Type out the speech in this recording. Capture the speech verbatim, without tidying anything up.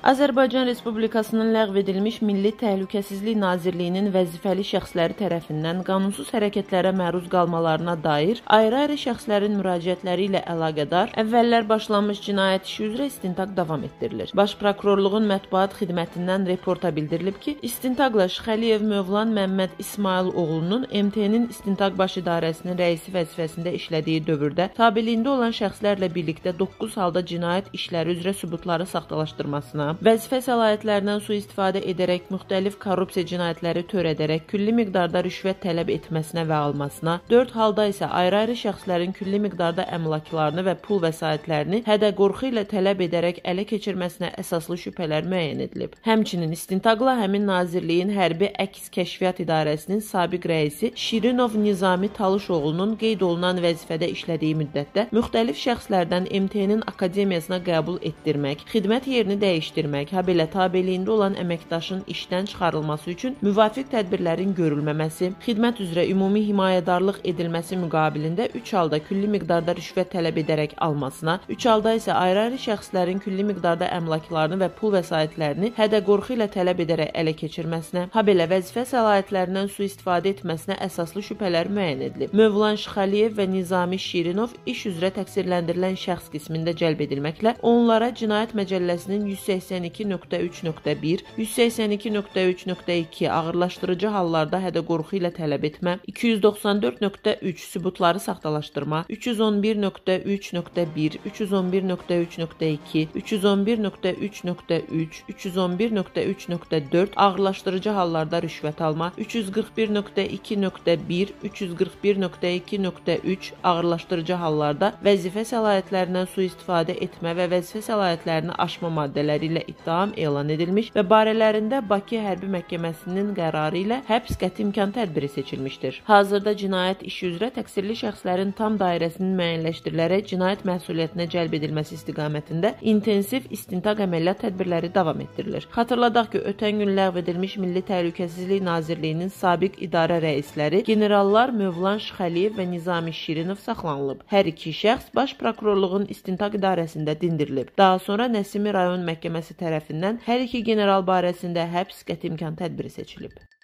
Azərbaycan Respublikasının ləğv edilmiş Milli Təhlükəsizlik Nazirliyinin vəzifəli şəxsləri tərəfindən qanunsuz hərəkətlərə məruz qalmalarına dair ayrı-ayrı şəxslərin müraciətləri ilə əlaqədar əvvəllər başlanmış cinayət işi üzrə istintaq davam etdirilir. Baş Prokurorluğun mətbuat xidmətindən reporta bildirilib ki, istintaqla Şıxəliyev Mövlan Məmməd İsmayıl oğlunun M T N'nin istintaq baş idarəsinin rəisi vəzifəsində işlədiyi dövrdə tabeliyində olan şəxslərlə birlikdə doqquz halda cinayət işləri üzrə sübutları saxtalaşdırmasına, vəzifə səlahiyyətlərindən sui-istifadə edərək müxtəlif korrupsiya cinayətləri törədərək külli miqdarda rüşvət tələb etməsinə və almasına, dörd halda isə ayrı-ayrı şəxslərin külli miqdarda əmlaklarını və pul vəsaitlərini hədə-qorxu ilə tələb edərək ələ keçirməsinə əsaslı şübhələr müəyyən edilib. Həmçinin istintaqla həmin nazirliyin hərbi əks kəşfiyyat idarəsinin sabiq rəisi Şirinov Nizami Talışoğlunun qeyd olunan vəzifədə işlədiyi müddətdə müxtəlif şəxslərdən M T N'nin akademiyasına qəbul etdirmək, xidmət yerini dəyişdirmək, habelə tabeliyində olan əməkdaşın işdən çıxarılması üçün müvafiq tədbirlərin görülməməsi, xidmət üzrə ümumi himayədarlıq edilməsi müqabilində üç halda külli miqdarda rüşvət tələb edərək almasına, üç halda isə ayrı-ayrı şəxslərin külli miqdarda əmlaklarını və pul vəsaitlərini hədə-qorxu ilə tələb edərək ələ keçirməsinə, habelə vəzifə səlahiyyətlərindən sui-istifadə etməsinə əsaslı şübhələr müəyyən edilib. Mövlan Şıxəliyev və Nizami Şirinov iş üzrə təqsirləndirilən şəxs qismində cəlb edilməklə onlara Cinayət Məcəlləsinin yüz səksən iki nöqtə üç nöqtə bir, yüz səksən iki nöqtə üç nöqtə iki ağırlaşdırıcı hallarda hədə-qorxu ilə tələb etmə, iki yüz doxsan dörd nöqtə üç sübutları saxtalaşdırma, üç yüz on bir nöqtə üç nöqtə bir, üç yüz on bir nöqtə üç nöqtə iki, üç yüz on bir nöqtə üç nöqtə üç, üç yüz on bir nöqtə üç nöqtə dörd ağırlaşdırıcı hallarda rüşvət alma, üç yüz qırx bir nöqtə iki nöqtə bir, üç yüz qırx bir nöqtə iki nöqtə üç ağırlaşdırıcı hallarda vəzifə səlahiyyətlərindən sui-istifadə etmə və vəzifə səlahiyyətlərini aşma maddələri ilə ittiham elan edilmiş və barələrində Bakı Hərbi Məhkəməsinin qərarı ilə həbs qəti imkan tədbiri seçilmişdir. Hazırda cinayət işi üzrə təqsirli şəxslərin tam dairəsinin müəyyənləşdirilərək cinayət məsuliyyətinə cəlb edilməsi istiqamətində intensiv istintaq əməliyyat tədbirləri davam etdirilir. Xatırladaq ki, ötən gün ləğv edilmiş Milli Təhlükəsizlik Nazirliyinin sabiq idarə rəisləri generallar Mövlan Şıxəliyev və Nizami Şirinov saxlanılıb. Hər iki şəxs Baş Prokurorluğun istintaq idarəsində dindirilib. Daha sonra Nəsimi rayon məhkəməsi tərəfindən hər iki general barəsində həbs qəti imkan tədbiri seçilib.